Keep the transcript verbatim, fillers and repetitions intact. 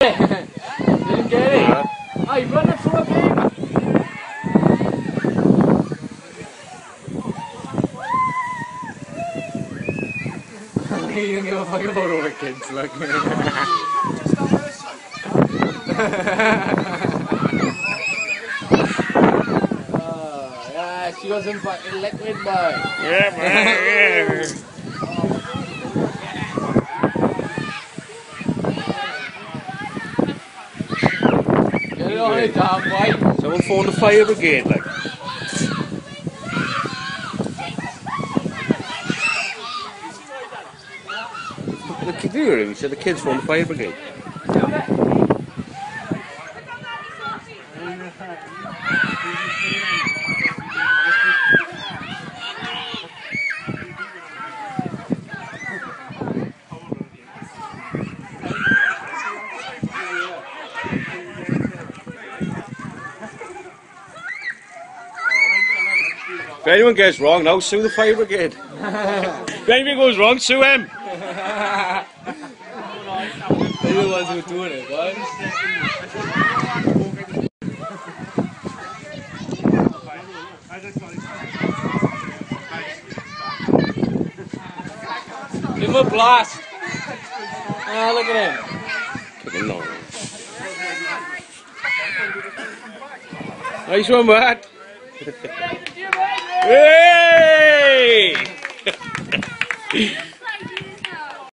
Didn't get it. Oh, you run it for a bit. You don't give a fuck about all the kids, look. Oh, yeah, she was in fucking liquid, boy. Yeah, man, yeah. Get it on it, damn boy. Someone phone the fire brigade, like. The kid, you hear him? He said the kids phone the fire brigade. If anyone gets wrong, now sue the fire brigade. If anything goes wrong, sue him. They're the ones who are doing it, boy. Give him a blast. Ah, look at him. Kicking long. Nice one, Matt. Hey!